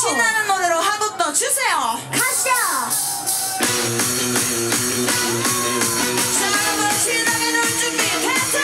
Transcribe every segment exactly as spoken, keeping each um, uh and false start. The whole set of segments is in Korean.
신나는 노래로 한 번 더 주세요. 가시죠. 자, 한번 신나게 놀 준비 됐죠?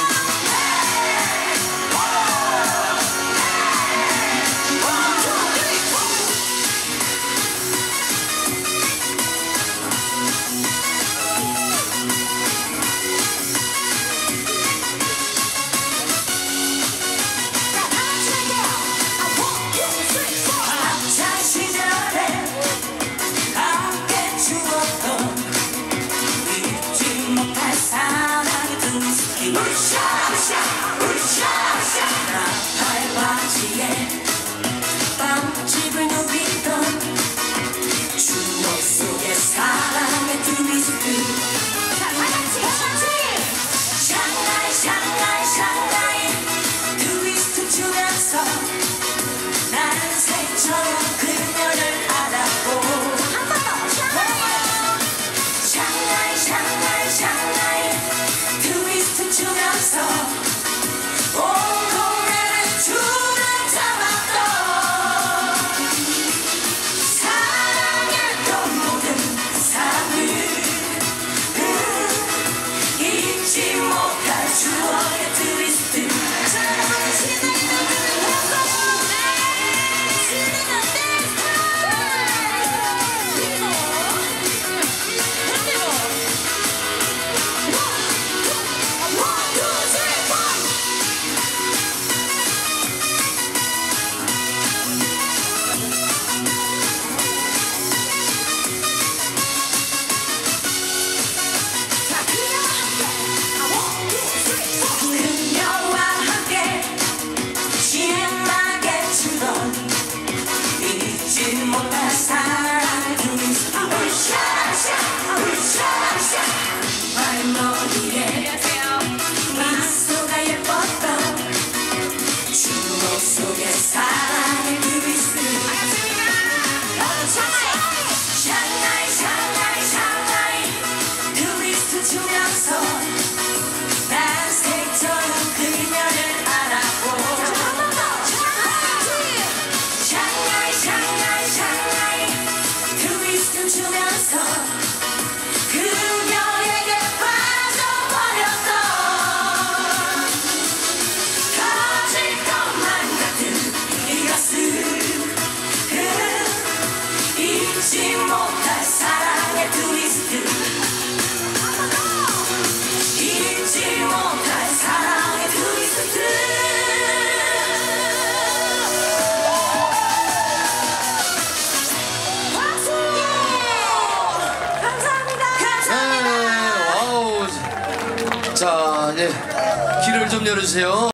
빵집을 누비던 추억 속의 사랑의 트위스트. 자, 다같이 같이. 샹하이 샹하이 샹하이 트위스트 추면서 나는 새처럼 그녀를 알았고. 한 번 더. 샹하이 샹하이 샹하이 트위스트 추면서 온 동네를 줄을 잡았던 사랑했던 모든 사람을 잊지 못할 추억의 트위스트. 자, 한번 신나게 놀는 호흡. 신나는 댄스 타임. 그리고 그리고 원, 투, 쓰리, 포. 자, 그녀와 함께 신나게 추던 잊지 못할 사랑의 트위스트. 으쌰으쌰 으쌰으쌰 발머리에 미소가 예뻤던 추억 속의 사랑의 트위스트. 샹하이 샹하이 샹하이 트위스트 추면서 난 새처럼 그녀를 알았고. 샹하이 샹하이 샹하이 트위스트 추면서 그녀에게 빠져버렸던 터질 것만 같은 이 가슴. 잊지 못할 사랑의 트위스트. 잊지 못할 사랑의 트위스트. 박수! 감사합니다. 감사합니다. 네, 와우. 자, 이제 길을 좀 열어주세요.